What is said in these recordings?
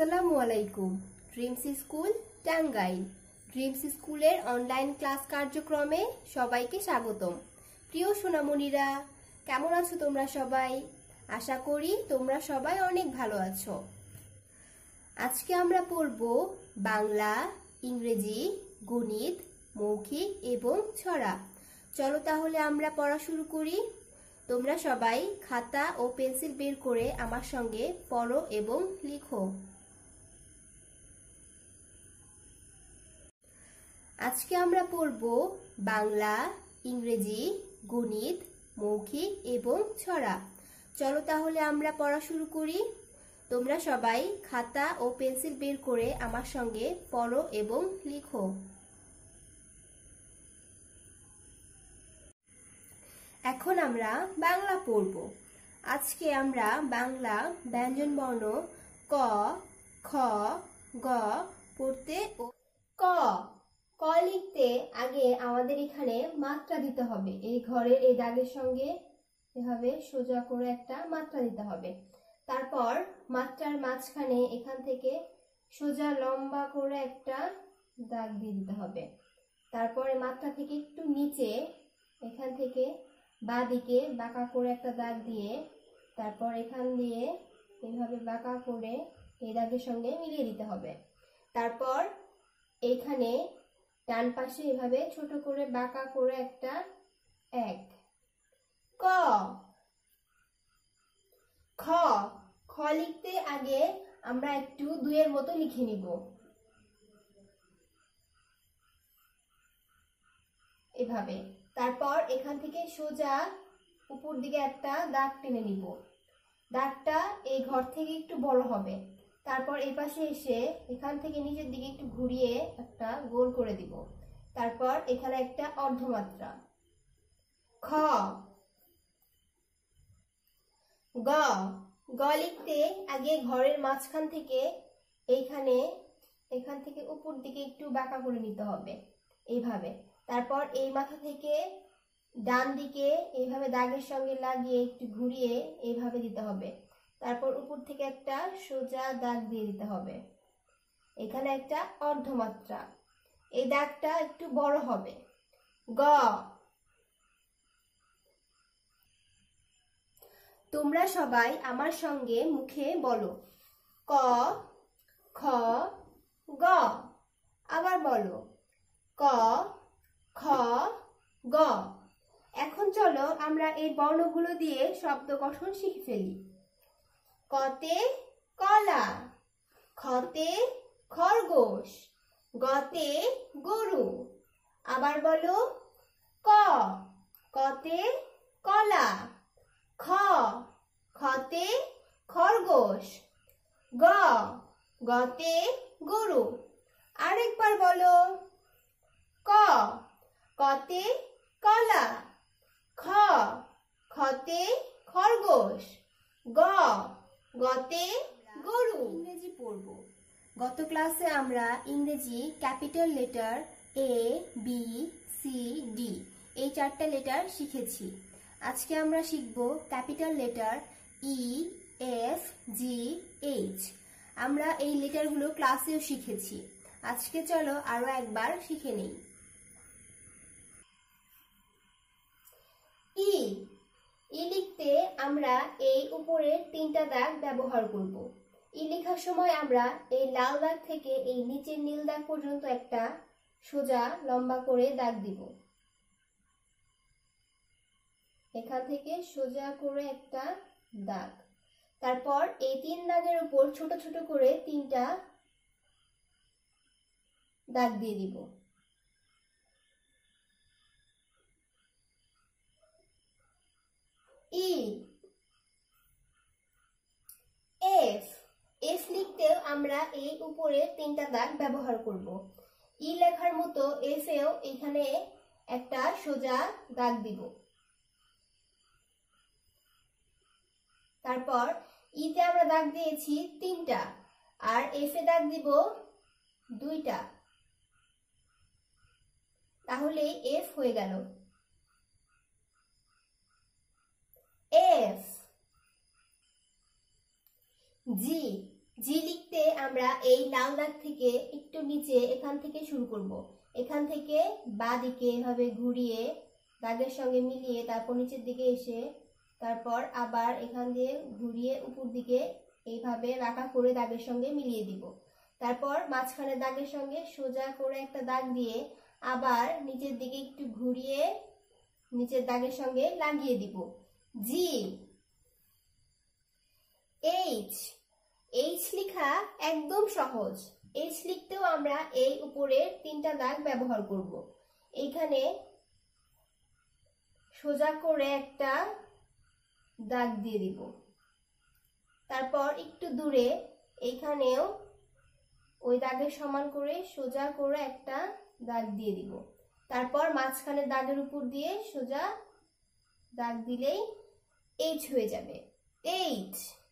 আসসালামু আলাইকুম। Dreams school Tangail. Dreams স্কুলের অনলাইন ক্লাস কার্যক্রমে সবাইকে স্বাগতম। প্রিয় সোনামণিরা, কেমন আছো তোমরা সবাই? আশা করি তোমরা সবাই অনেক ভালো আছো। আজকে আমরা পড়ব বাংলা, ইংরেজি, গণিত, মৌখিক এবং ছড়া। চলো তাহলে আমরা পড়া শুরু করি। তোমরা সবাই খাতা ও পেন্সিল বের করে আমার সঙ্গে পড়ো এবং লিখো। আজকে আমরা পড়ব বাংলা, ইংরেজি, গণিত, মৌখিক এবং ছড়া। চলো তাহলে আমরা পড়া শুরু করি। তোমরা সবাই খাতা ও পেন্সিল বের করে আমার সঙ্গে পড়ো এবং লিখো। এখন আমরা বাংলা পড়ব। আজকে আমরা বাংলা ব্যঞ্জনবর্ণ ক, খ, গ পড়তে ও ক ক লিখতে আগে আমাদের এখানে মাত্রা দিতে হবে। এই ঘরের এই দাগের সঙ্গে এভাবে সোজা করে একটা মাত্রা দিতে হবে। তারপর মাত্রার মাঝখানে এখান থেকে সোজা লম্বা করে একটা দাগ দিয়ে দিতে হবে। তারপরে মাত্রা থেকে একটু নিচে এখান থেকে বাঁ দিকে বাঁকা করে একটা দাগ দিয়ে তারপর এখান দিয়ে এইভাবে বাঁকা করে এই দাগের সঙ্গে মিলিয়ে দিতে হবে। তারপর এইখানে ডান পাশে এভাবে ছোট করে বাঁকা করে একটা এক। ক খ খ লিখতে আগে আমরা একটু দুইয়ের মতো লিখে নিব এভাবে। তারপর এখান থেকে সোজা উপর দিকে একটা দাগ টেনে নিব। দাগটা এই ঘর থেকে একটু বড় হবে। তারপর এই পাশে এসে এখান থেকে নিচের দিকে একটু ঘুরিয়ে একটা গোল করে দিব। তারপর এখানে একটা অর্ধমাত্রা। খ গ গ লিখতে আগে ঘরের মাঝখান থেকে এখান থেকে উপর দিকে একটু বাঁকা করে নিতে হবে এইভাবে। তারপর এই মাথা থেকে ডান দিকে এইভাবে দাগের সঙ্গে লাগিয়ে একটু ঘুরিয়ে এইভাবে দিতে হবে। তারপর উপর থেকে একটা সোজা দাগ দিয়ে দিতে হবে। এখানে একটা অর্ধমাত্রা। এই দাগটা একটু বড় হবে। গ তোমরা সবাই আমার সঙ্গে মুখে বলো। ক খ গ। আবার বলো। ক খ গ। এখন চলো আমরা এই বর্ণগুলো দিয়ে শব্দ গঠন শিখে ফেলি। কতে কলা, খতে খরগোশ, গতে গরু। আবার বলো। ক কতে কলা, খ খতে খরগোশ, গ গতে গরু। আরেকবার বলো। ক কতে কলা, খ খতে খরগোশ, গ গতে গরু। ইংরেজি পড়ব। গত ক্লাসে আমরা ইংরেজি capital letter A, B, C, D এই চারটা লেটার শিখেছি। আজকে আমরা শিখব capital letter E, F, G, H. আমরা এই লেটারগুলো ক্লাসেও শিখেছি। আজকে চলো আরো একবার শিখে নেই। ই ই লিখতে আমরা এই উপরের তিনটা দাগ ব্যবহার করব। ই লেখার সময় আমরা এই লাল দাগ থেকে এই নিচের নীল দাগ পর্যন্ত একটা সোজা লম্বা করে দাগ দিব। এখান থেকে সোজা করে একটা দাগ। তারপর এই তিন দাগের উপর ছোট ছোট করে তিনটা দাগ দিয়ে দিব। ই এফ এফ লিখতেও আমরা এই উপরে তিনটা দাগ ব্যবহার করব। ই লেখার মতো এফেও এখানে একটা সোজা দাগ দিব। তারপর ইতে আমরা দাগ দিয়েছি তিনটা আর এফে দাগ দিব দুইটা। তাহলে এফ হয়ে গেল। এফ জি জি লিখতে আমরা এই লাল দাগ থেকে একটু নিচে এখান থেকে শুরু করব। এখান থেকে বাঁ দিকে এভাবে ঘুরিয়ে দাগের সঙ্গে মিলিয়ে তারপর নিচের দিকে এসে তারপর আবার এখান দিয়ে ঘুরিয়ে উপর দিকে এইভাবে বাঁকা করে দাগের সঙ্গে মিলিয়ে দিব। তারপর মাঝখানে দাগের সঙ্গে সোজা করে একটা দাগ দিয়ে আবার নিচের দিকে একটু ঘুরিয়ে নিচের দাগের সঙ্গে লাগিয়ে দিব। জি। এইচ। এইচ লেখা একদম সহজ। এইচ লিখতেও আমরা এই উপরের 3টা দাগ ব্যবহার করব। এইখানে সোজা করে একটা দাগ দিয়ে দিব। তারপর একটু দূরে এইখানেও ওই দাগের সমান করে সোজা করে একটা দাগ দিয়ে দিব। তারপর মাঝখানে দাগের উপর দিয়ে সোজা দাগ দিলেই এইচ হয়ে যাবে। H.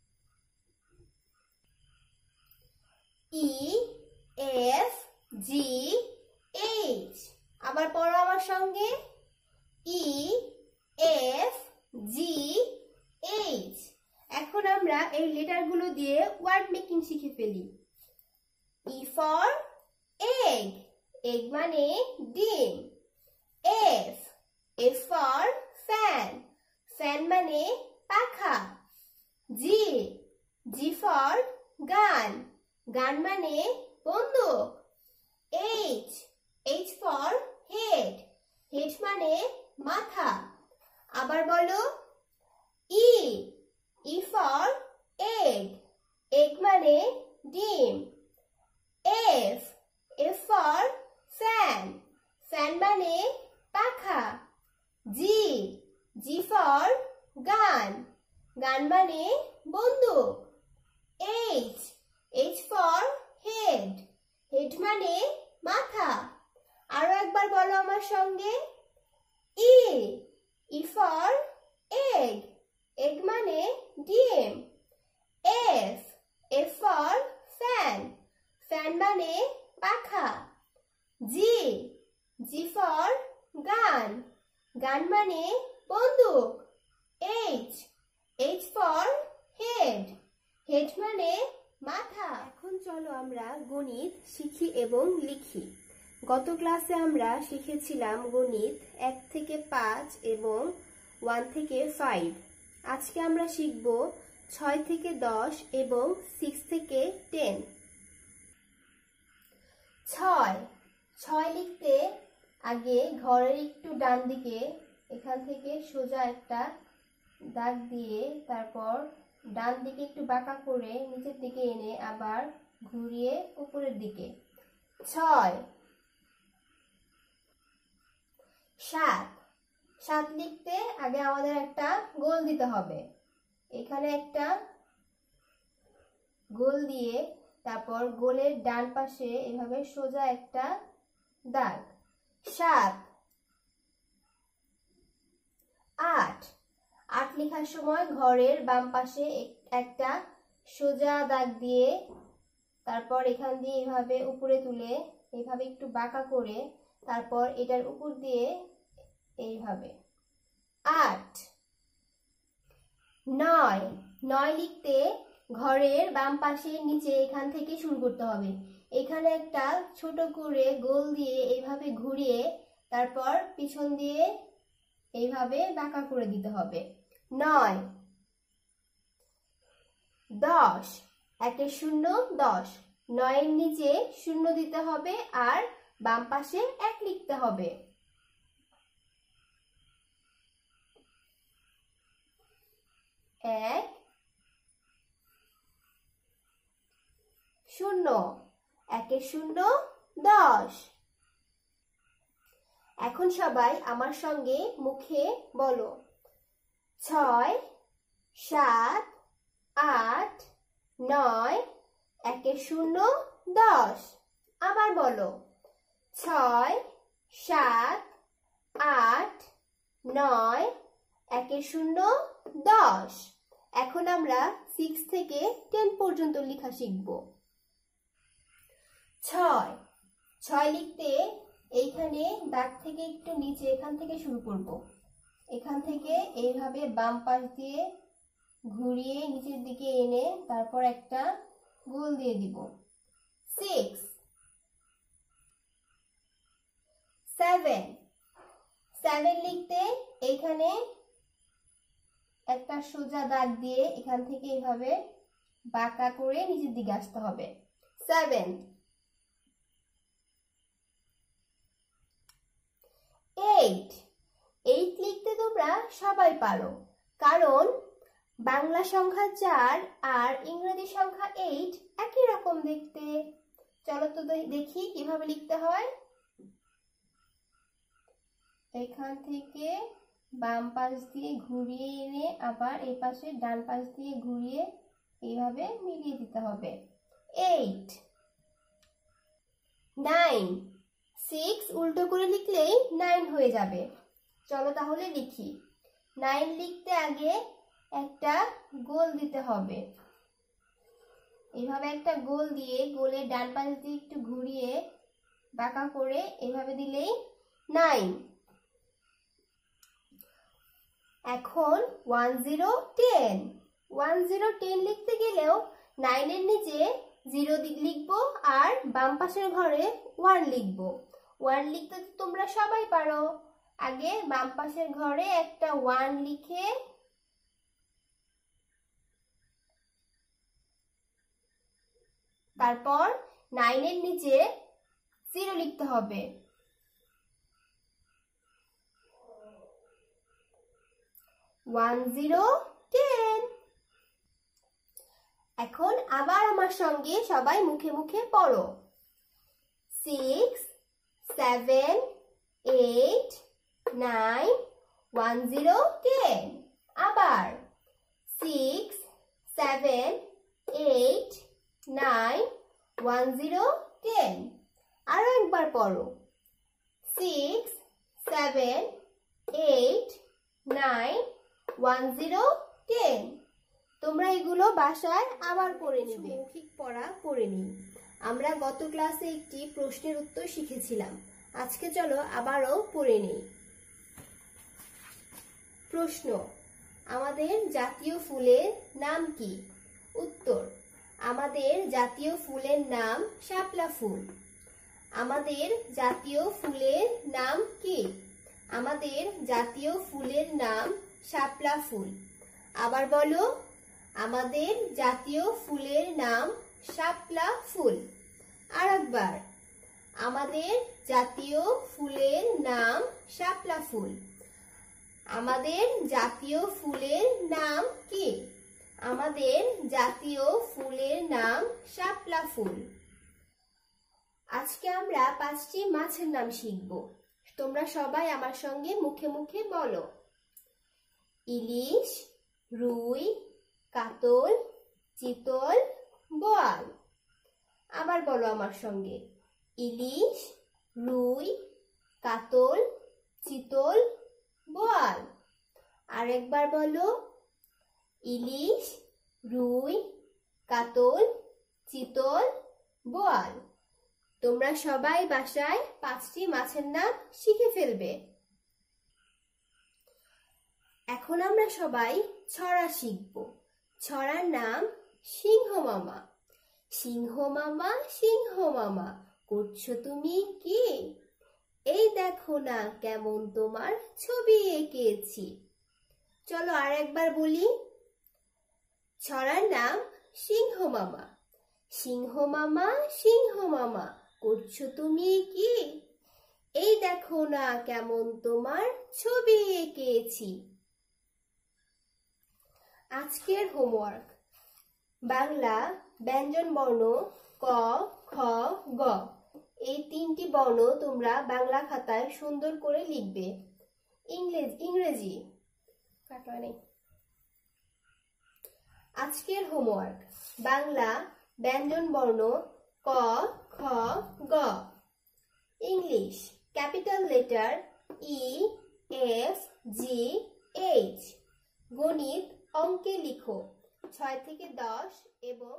E F G H. আবার পড়ো আমার সঙ্গে। E F G H. এখন আমরা এই লেটারগুলো দিয়ে ওয়ার্ড মেকিং শিখে ফেলি। ই ফর এগ। এগ মানে ডিম। F. F for fan. Fan মানে পাখা। G. G for gun. Gun মানে বন্দুক। H. H for head. Head মানে মাথা। আবার বলো। E. E for egg. Egg মানে ডিম। F. F for fan. Fan মানে পাখা। G. G for gun. Gun মানে বন্দুক। H. H for head. Head মানে মাথা। আরো একবার বলো আমার সঙ্গে। E. E for egg. Egg মানে ডিম। F. F for fan. Fan মানে পাখা। G. G for gun. Gun মানে বন্দুক। H. H for head. Head মানে মাথা। এখন চলো আমরা গণিত শিখি এবং লিখি। গত ক্লাসে আমরা শিখেছিলাম গণিত 1 থেকে 5 এবং 1 থেকে 5। আজকে আমরা শিখব 6 থেকে 10 এবং 6 থেকে 10। 6। 6 লিখতে আগে ঘরের একটু ডান দিকে এখান থেকে সোজা একটা দাগ দিয়ে তারপর ডান দিকে একটু বাঁকা করে নিচের দিকে এনে আবার ঘুরিয়ে উপরের দিকে। 6। 7। 7 লিখতে আগে আমাদের একটা গোল দিতে হবে। এখানে একটা গোল দিয়ে তারপর গোলের ডান পাশে এভাবে সোজা একটা দাগ। 7। 8। 8 লেখার সময় ঘরের বাম পাশে একটা সোজা দাগ দিয়ে তারপর এখান দিয়ে এইভাবে উপরে তুলে এইভাবে একটু বাঁকা করে তারপর এটার উপর দিয়ে এইভাবে। 8। 9। 9 লিখতে ঘরের বাম পাশে নিচে এখান থেকে শুরু করতে হবে। এখানে একটা ছোট করে গোল দিয়ে এইভাবে ঘুরিয়ে তারপর পিছন দিয়ে এইভাবে বাঁকা করে দিতে হবে। 9। 10। 1 এর 0 10। 9 এর নিচে 0 দিতে হবে আর বাম পাশে 1 লিখতে হবে। 1 0। 1 এর 0 10। এখন সবাই আমার সঙ্গে মুখে বলো। 6 7 8 9 1 এর 0 10। আবার বলো। 6 7 8 9 1 এর 0 10। এখন আমরা 6 থেকে 10 পর্যন্ত লেখা শিখব। 6। 6 লিখতে এইখানে দাগ থেকে একটু নিচে এখান থেকে শুরু করব। এখান থেকে এইভাবে বাম পাশ দিয়ে ঘুরিয়ে নিচের দিকে এনে তারপর একটা গোল দিয়ে দিব। 6 7 7 লিখতে এখানে একটা সোজা দাগ দিয়ে এখান থেকে এইভাবে বাঁকা করে নিচের দিকে আসতে হবে। 7 8 8 লিখতে তোমরা সবাই পারো, কারণ বাংলা সংখ্যা 4 আর ইংরেজি সংখ্যা 8 একই রকম দেখতে। চলো তো দেখি কিভাবে লিখতে হয়। এখান থেকে বাম পাশ দিয়ে ঘুরিয়ে এনে আবার এই পাশে ডান পাশ দিয়ে ঘুরিয়ে এইভাবে মিলিয়ে দিতে হবে। 8 9 6 উল্টো করে লিখলেই 9 হয়ে যাবে। চলো তাহলে লিখি। 9 লিখতে আগে একটা গোল দিতে হবে। এইভাবে একটা গোল দিয়ে গোলের ডান পাশ দিয়ে একটু ঘুরিয়ে বাঁকা করে এইভাবে দিলেই 9। এখন 10 10 10 10 লিখতে গেলেও 9 এর নিচে 0 লিখবো আর বাম পাশের ঘরে 1 লিখবো। 1 লিখতে তো তোমরা সবাই পারো। আগে বাম পাশের ঘরে একটা 1 লিখে তারপর 9 এর নিচে 0 লিখতে হবে। 10 10। এখন আবার আমার সঙ্গে সবাই মুখে মুখে পড়ো। 6 7 8 9 10 10। আবার 6 7 8 9 10 10। আরো একবার পড়ো। 6 7 8 9 10 10। তোমরা এগুলো বাসায় আবার পড়ে নেবে। মৌখিক পড়া পড়ে নিই। আমরা গত ক্লাসে একটি প্রশ্নের উত্তর শিখেছিলাম। আজকে চলো আবারও পড়ে নিই। প্রশ্ন: আমাদের জাতীয় ফুলের নাম কি? উত্তর: আমাদের জাতীয় ফুলের নাম শাপলা ফুল। আমাদের জাতীয় ফুলের নাম কি? আমাদের জাতীয় ফুলের নাম শাপলা ফুল। আবার বলো, আমাদের জাতীয় ফুলের নাম শাপলা ফুল। আরেকবার, আমাদের জাতীয় ফুলের নাম শাপলা ফুল। আমাদের জাতীয় ফুলের নাম কি? আমাদের জাতীয় ফুলের নাম শাপলা ফুল। আজকে আমরা 5টি মাছের নাম শিখব। তোমরা সবাই আমার সঙ্গে মুখে মুখে বলো। ইলিশ, রুই, কাতল, চিতল, বোয়াল। আবার বলো আমার সঙ্গে। ইলিশ, রুই, কাতল, চিতল, বোয়াল। আরেকবার বলো। ইলিশ, রুই, কাতল, চিতল, বোয়াল। তোমরা সবাই বাসায় 5টি মাছের নাম শিখে ফেলবে। এখন আমরা সবাই ছড়া শিখব। ছড়ার নাম সিংহ মামা। সিংহ মামা, সিংহ মামা, করছো তুমি কি? এই দেখো না কেমন তোমার ছবি এঁকেছি। চলো আর একবার বলি। ছড়ার নাম সিংহ মামা। সিংহ মামা, সিংহ মামা, করছো তুমি কি? এই দেখো না কেমন তোমার ছবি এঁকেছি। আজকের হোমওয়ার্ক: বাংলা ব্যঞ্জন বর্ণ ক, খ, গ। এই 3টি বর্ণ তোমরা বাংলা খাতায় সুন্দর করে লিখবে। ইংরেজি আজকের হোমওয়ার্ক: বাংলা ব্যঞ্জন বর্ণ ক, খ, গ। English capital letter E, F, G, H. গণিত অঙ্কে লিখো 6 থেকে 10 এবং